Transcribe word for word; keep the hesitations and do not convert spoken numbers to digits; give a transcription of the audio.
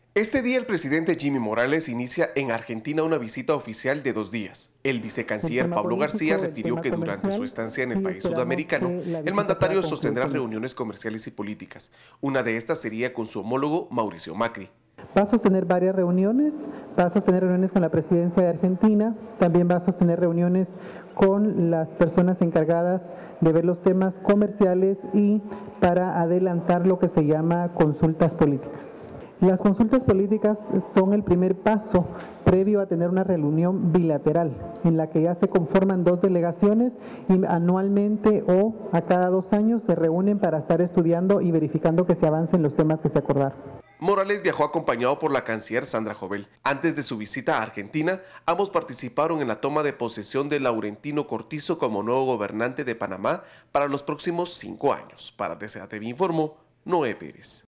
Este día el presidente Jimmy Morales inicia en Argentina una visita oficial de dos días. El El vicecanciller tema Pablo político, García el refirió tema que durante su comercial estancia en el y país esperamos sudamericano, que la el visita mandatario pueda concluir sostendrá con eso. reuniones comerciales y políticas. Una de estas sería con su homólogo Mauricio Macri. Va a sostener varias reuniones, va a sostener reuniones con la presidencia de Argentina, también va a sostener reuniones con las personas encargadas de ver los temas comerciales y para adelantar lo que se llama consultas políticas. Las consultas políticas son el primer paso previo a tener una reunión bilateral en la que ya se conforman dos delegaciones y anualmente o a cada dos años se reúnen para estar estudiando y verificando que se avancen los temas que se acordaron. Morales viajó acompañado por la canciller Sandra Jovel. Antes de su visita a Argentina, ambos participaron en la toma de posesión de Laurentino Cortizo como nuevo gobernante de Panamá para los próximos cinco años. Para D C A T V informó Noé Pérez.